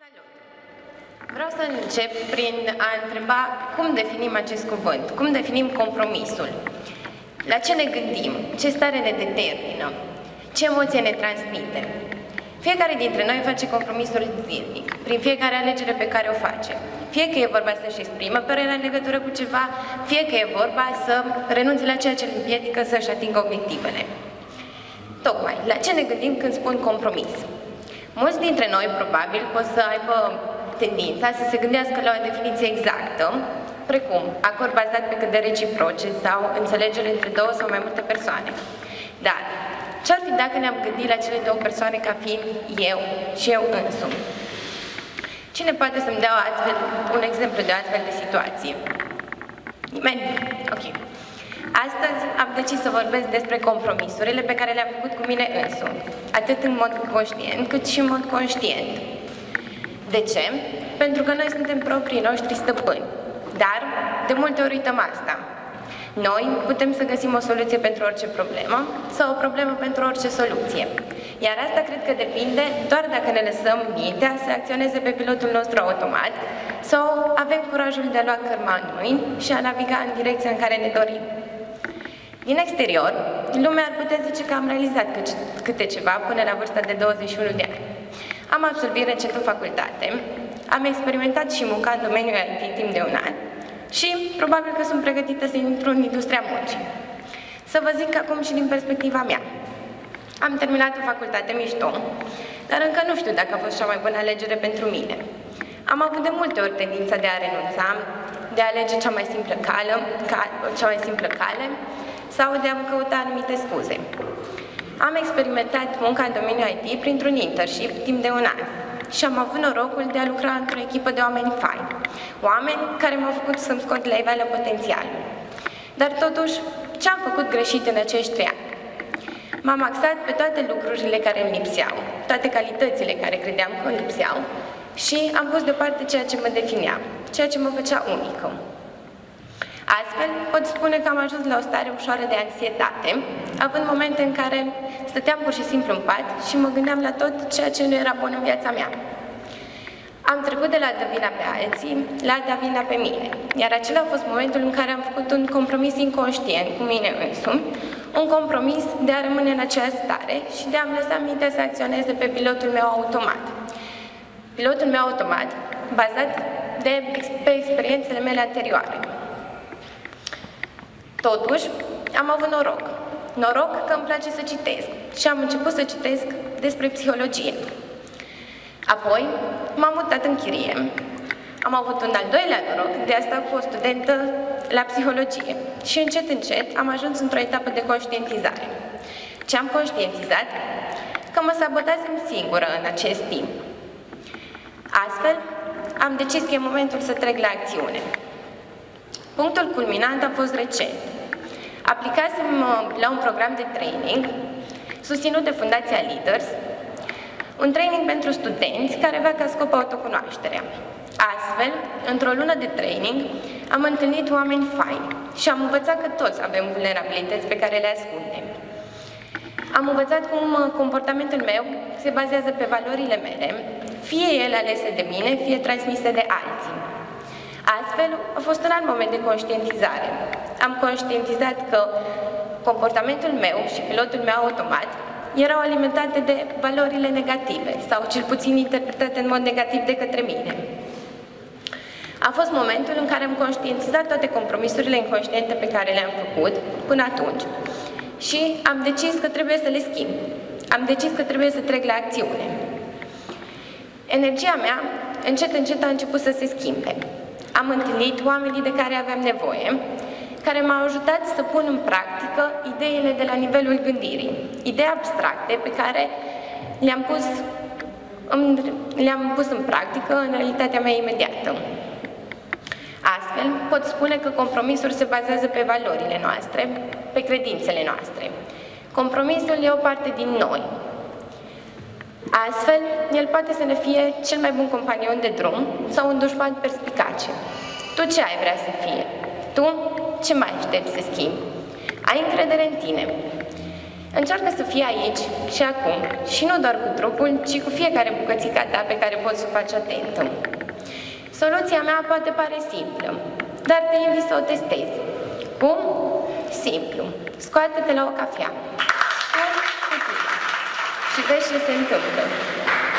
Salut! Vreau să încep prin a întreba cum definim acest cuvânt, cum definim compromisul, la ce ne gândim, ce stare ne determină, ce emoție ne transmite. Fiecare dintre noi face compromisuri zilnic, prin fiecare alegere pe care o face. Fie că e vorba să-și exprimă părerea în legătură cu ceva, fie că e vorba să renunțe la ceea ce îl împiedică să-și atingă obiectivele. Tocmai, la ce ne gândim când spun compromis? Mulți dintre noi, probabil, pot să aibă tendința să se gândească la o definiție exactă, precum acord bazat pe cât de reciproce sau înțelegere între două sau mai multe persoane. Dar, ce-ar fi dacă ne-am gândit la cele două persoane ca fiind eu și eu însumi? Cine poate să-mi dea un exemplu de o astfel de situație? Nimeni? Ok. Astăzi am decis să vorbesc despre compromisurile pe care le-am făcut cu mine însumi, atât în mod conștient, cât și în mod conștient. De ce? Pentru că noi suntem proprii noștri stăpâni, dar de multe ori uităm asta. Noi putem să găsim o soluție pentru orice problemă sau o problemă pentru orice soluție. Iar asta cred că depinde doar dacă ne lăsăm mintea să acționeze pe pilotul nostru automat sau avem curajul de a lua cărma în mâini și a naviga în direcția în care ne dorim. Din exterior, lumea ar putea zice că am realizat câte ceva până la vârsta de 21 de ani. Am absolvit recent o facultate, am experimentat și muncat în domeniul IT timp de un an și probabil că sunt pregătită să intru în industria muncii. Să vă zic acum și din perspectiva mea. Am terminat o facultate mișto, dar încă nu știu dacă a fost cea mai bună alegere pentru mine. Am avut de multe ori tendința de a renunța, de a alege cea mai simplă cale sau de a-mi căuta anumite scuze. Am experimentat munca în domeniul IT printr-un internship timp de un an și am avut norocul de a lucra într-o echipă de oameni faini, oameni care m-au făcut să-mi scot la iveală potențialul. Dar totuși, ce am făcut greșit în acești 3 ani? M-am axat pe toate lucrurile care îmi lipseau, toate calitățile care credeam că îmi lipseau și am pus deoparte ceea ce mă definea, ceea ce mă făcea unică. Astfel, pot spune că am ajuns la o stare ușoară de anxietate, având momente în care stăteam pur și simplu în pat și mă gândeam la tot ceea ce nu era bun în viața mea. Am trecut de la a da vina pe alții la a da vina pe mine, iar acela a fost momentul în care am făcut un compromis inconștient cu mine însumi, un compromis de a rămâne în aceeași stare și de a-mi lăsa mintea să acționeze pe pilotul meu automat. Pilotul meu automat, bazat pe experiențele mele anterioare. Totuși, am avut noroc. Noroc că îmi place să citesc și am început să citesc despre psihologie. Apoi, m-am mutat în chirie. Am avut un al doilea noroc de a sta cu o studentă la psihologie și încet, încet am ajuns într-o etapă de conștientizare. Ce am conștientizat? Că mă sabotasem singură în acest timp. Astfel, am decis că e momentul să trec la acțiune. Punctul culminant a fost recent. Aplicasem la un program de training susținut de Fundația Leaders, un training pentru studenți care avea ca scop autocunoașterea. Astfel, într-o lună de training, am întâlnit oameni faini și am învățat că toți avem vulnerabilități pe care le ascundem. Am învățat cum comportamentul meu se bazează pe valorile mele, fie ele alese de mine, fie transmise de alții. Astfel, a fost un alt moment de conștientizare. Am conștientizat că comportamentul meu și pilotul meu automat erau alimentate de valorile negative sau cel puțin interpretate în mod negativ de către mine. A fost momentul în care am conștientizat toate compromisurile inconștiente pe care le-am făcut până atunci și am decis că trebuie să le schimb. Am decis că trebuie să trec la acțiune. Energia mea, încet, încet, a început să se schimbe. Am întâlnit oamenii de care aveam nevoie, care m-au ajutat să pun în practică ideile de la nivelul gândirii, idei abstracte pe care le-am pus în practică în realitatea mea imediată. Astfel, pot spune că compromisul se bazează pe valorile noastre, pe credințele noastre. Compromisul e o parte din noi. Astfel, el poate să ne fie cel mai bun companion de drum sau un dușman perspicace. Tu ce ai vrea să fie? Tu ce mai aștepți să schimbi? Ai încredere în tine. Încearcă să fii aici și acum și nu doar cu trupul, ci cu fiecare bucățica ta pe care poți să o faci atentă. Soluția mea poate pare simplă, dar te invit să o testezi. Cum? Simplu. Scoate-te la o cafea. Și vezi ce se întâmplă.